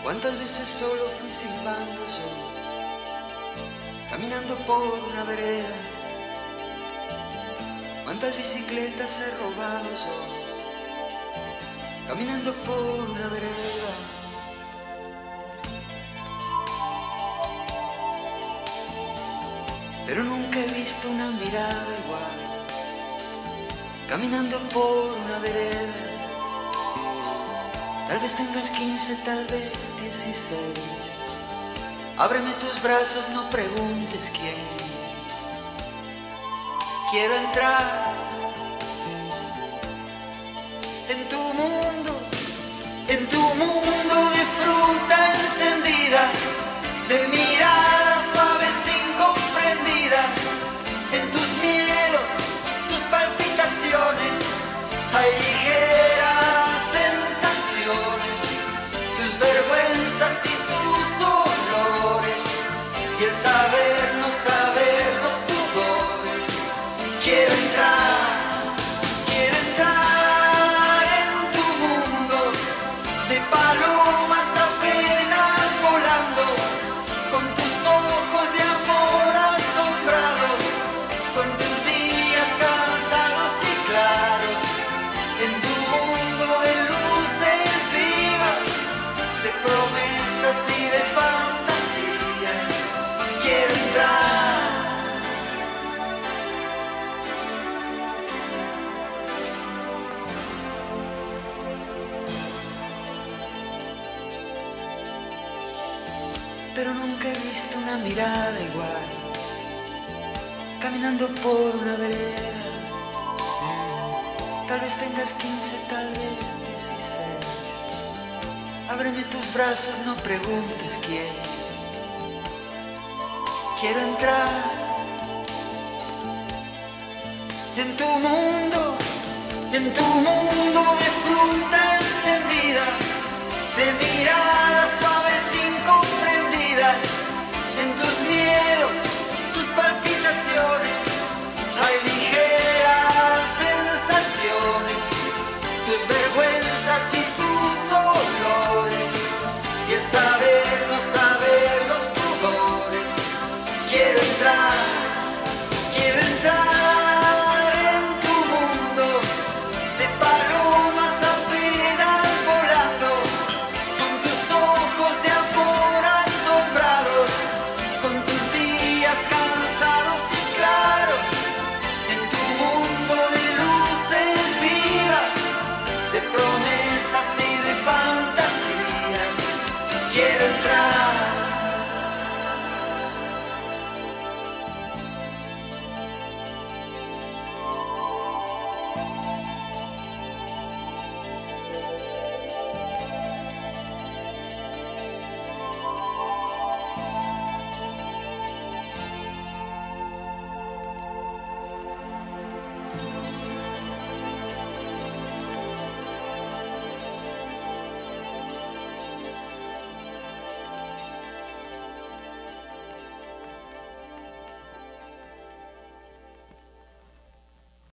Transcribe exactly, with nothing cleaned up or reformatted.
¿Cuántas veces solo fui silbando yo, caminando por una vereda? ¿Cuántas bicicletas he robado yo, caminando por una vereda? Pero nunca he visto una mirada igual, caminando por una vereda. Tal vez tengas quince, tal vez dieciséis. Ábreme tus brazos, no preguntes quién. Quiero entrar en tu mundo, en tu mundo de fruta encendida, de miradas suaves incomprendidas, en tus miedos, tus palpitaciones, hay ligeras sensaciones, tus vergüenzas y tus olores, y el saber no saber los pudores. Quiero entrar, quiero entrar en tu mundo de palomas apenas volando, con tus ojos de amor asombrados, con tus días cansados y claros, en tu mundo de luces vivas, de promesas y de fantasías. Quiero entrar. Pero nunca he visto una mirada igual, caminando por una vereda. Tal vez tengas quince, tal vez dieciséis. Ábreme tus brazos, no preguntes quién. Quiero entrar en tu mundo, en tu mundo de fruta encendida, de mirar